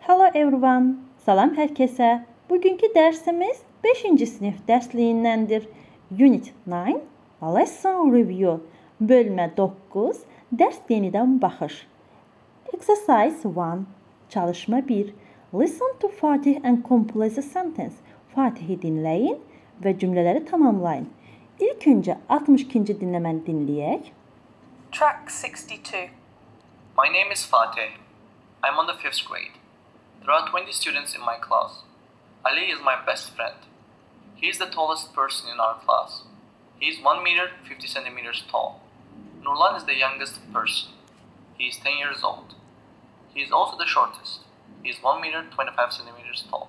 Hello everyone. Salam hər kəsə. Bugünkü dərsimiz 5-ci sinif dərsliyindəndir. Unit 9, Lesson Review. Bölmə 9, dərs yenidən baxış. Exercise 1, çalışma 1. Listen to Fatih and complete the sentence. Fatihi dinləyin və cümlələri tamamlayın. İlk öncə 62-ci dinləməni dinləyək. Track 62. My name is Fatih. I'm on the 5th grade. There are 20 students in my class. Ali is my best friend. He is the tallest person in our class. He is 1 meter 50 centimeters tall. Nurlan is the youngest person. He is 10 years old. He is also the shortest. He is 1 meter 25 centimeters tall.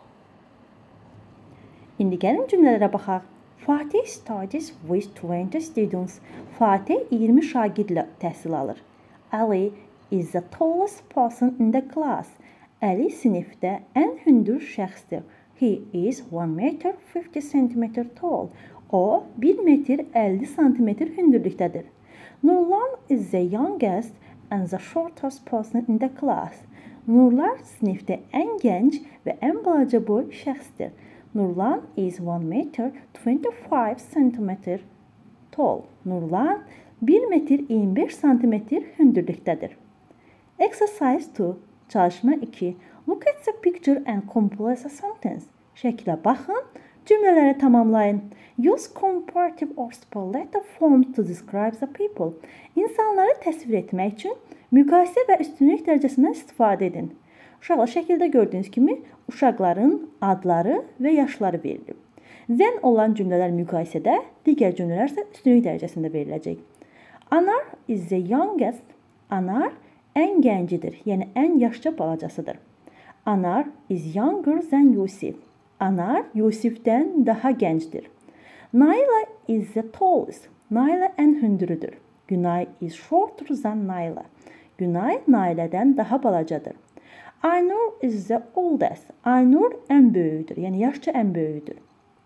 İndi gəlin cümlələrə baxaq. Fatih studies with 20 students. Fatih 20 şagirdlə təhsil alır. Ali is the tallest person in the class. Ali sinifdə ən hündür şəxsdir. He is 1 meter 50 centimeter tall. O 1 metr 50 santimetr hündürlükdədir. Nurlan is the youngest and the shortest person in the class. Nurlan sinifdə ən gənc və ən balaca boy şəxsdir. Nurlan is 1 meter 25 centimeter tall. Nurlan 1 metr 25 santimetr hündürlükdədir. Exercise 2. Çalışma 2. Look at the picture and complete the sentence. Şəklə baxın, cümlələri tamamlayın. Use comparative or superlative forms to describe the people. İnsanları təsvir etmək üçün müqayisə və üstünlük dərəcəsindən istifadə edin. Uşaqlar şəkildə gördüyünüz kimi uşaqların adları və yaşları verilib. Then olan cümlələr müqayisədə, digər cümlələr isə üstünlük dərəcəsində veriləcək. Anar is the youngest. Anar ən gəncidir, yəni ən yaşca balacasıdır. Anar is younger than Yusif. Anar Yusifdən daha gəncdir. Naila is the tallest. Naila ən hündürüdür. Günay is shorter than Naila. Günay Nailədən daha balacadır. Aynur is the oldest. Aynur ən böyüdür, yəni yaşca ən böyüdür.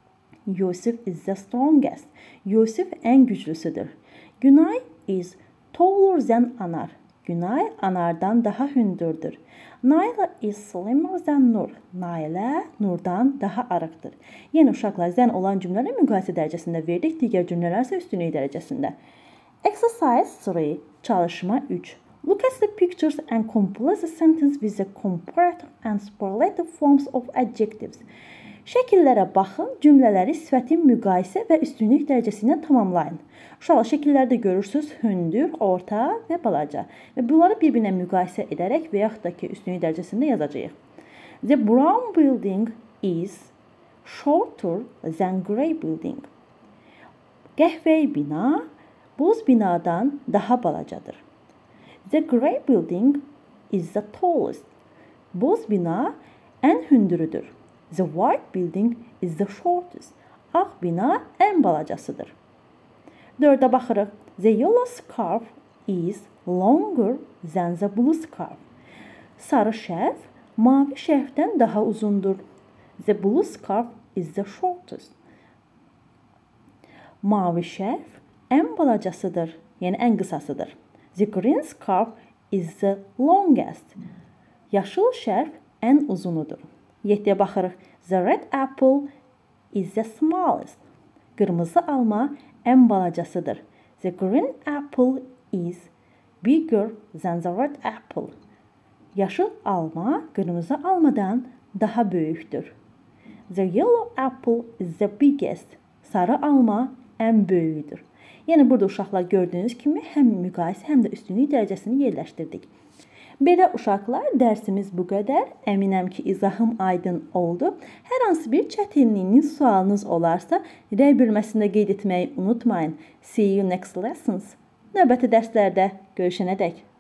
Yusuf is the strongest. Yusuf ən güclüsüdür. Günay is taller than Anar. Günay Anardan daha hündürdür. Naila is slimmer than Nur. Nailə Nurdan daha arıqdır. Yəni uşaqlar zən olan cümlələri müqayisə dərəcəsində verdik, digər cümlələr isə üstünlük dərəcəsində. Exercise 3, çalışma 3. Look at the pictures and complete the sentence with the comparative and superlative forms of adjectives. Şəkillərə baxın, cümlələri sifətin müqayisə və üstünlük dərəcəsi ilə tamamlayın. Uşaqlar şəkillərdə görürsünüz hündür, orta və balaca. Və bunları bir-birinə müqayisə edərək və yaxud da ki, üstünlük dərəcəsində yazacağıq. The brown building is shorter than grey building. Qəhvəyi bina boz binadan daha balacadır. The grey building is the tallest. Boz bina ən hündürüdür. The white building is the shortest. Ağ bina ən balacasıdır. 4-ə baxırıq. The yellow scarf is longer than the blue scarf. Sarı şərf mavi şərfdən daha uzundur. The blue scarf is the shortest. Mavi şərf ən balacasıdır, yəni ən qısasıdır. The green scarf is the longest. Yaşıl şərf ən uzunudur. 7-yə baxırıq. The red apple is the smallest. Qırmızı alma ən balacasıdır. The green apple is bigger than the red apple. Yaşıl alma qırmızı almadan daha böyükdür. The yellow apple is the biggest. Sarı alma ən böyüdür. Yəni burada uşaqlar gördüyünüz kimi həm müqayisə, həm də üstünlük dərəcəsini yerləşdirdik. Belə uşaqlar, dərsimiz bu qədər. Əminəm ki, izahım aydın oldu. Hər hansı bir çətinliyiniz, sualınız olarsa, rəy bölməsində qeyd etməyi unutmayın. See you next lessons. Növbəti dərslərdə görüşənədək.